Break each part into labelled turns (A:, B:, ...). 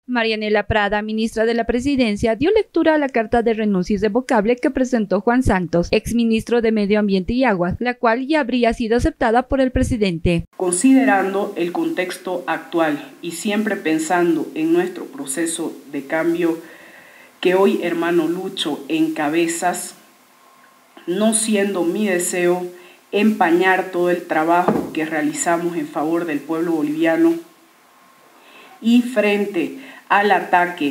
A: Marianela Prada, ministra de la Presidencia, dio lectura a la carta de renuncia irrevocable que presentó Juan Santos, exministro de Medio Ambiente y Aguas, la cual ya habría sido aceptada por el presidente.
B: Considerando el contexto actual y siempre pensando en nuestro proceso de cambio que hoy hermano Lucho encabezas, no siendo mi deseo empañar todo el trabajo que realizamos en favor del pueblo boliviano y frente al ataque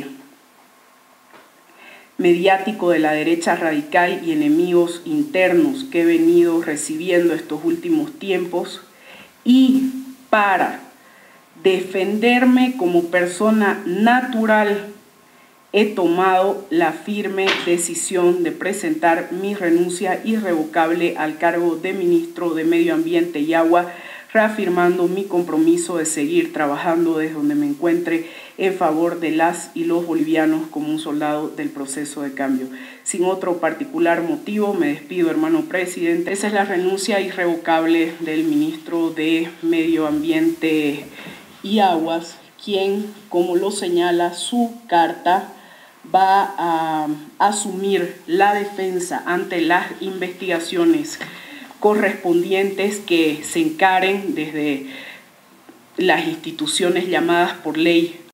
B: mediático de la derecha radical y enemigos internos que he venido recibiendo estos últimos tiempos, y para defenderme como persona natural, he tomado la firme decisión de presentar mi renuncia irrevocable al cargo de ministro de Medio Ambiente y Agua, reafirmando mi compromiso de seguir trabajando desde donde me encuentre en favor de las y los bolivianos como un soldado del proceso de cambio. Sin otro particular motivo, me despido, hermano presidente. Esa es la renuncia irrevocable del ministro de Medio Ambiente y Aguas, quien, como lo señala su carta, va a asumir la defensa ante las investigaciones correspondientes que se encaren desde las instituciones llamadas por ley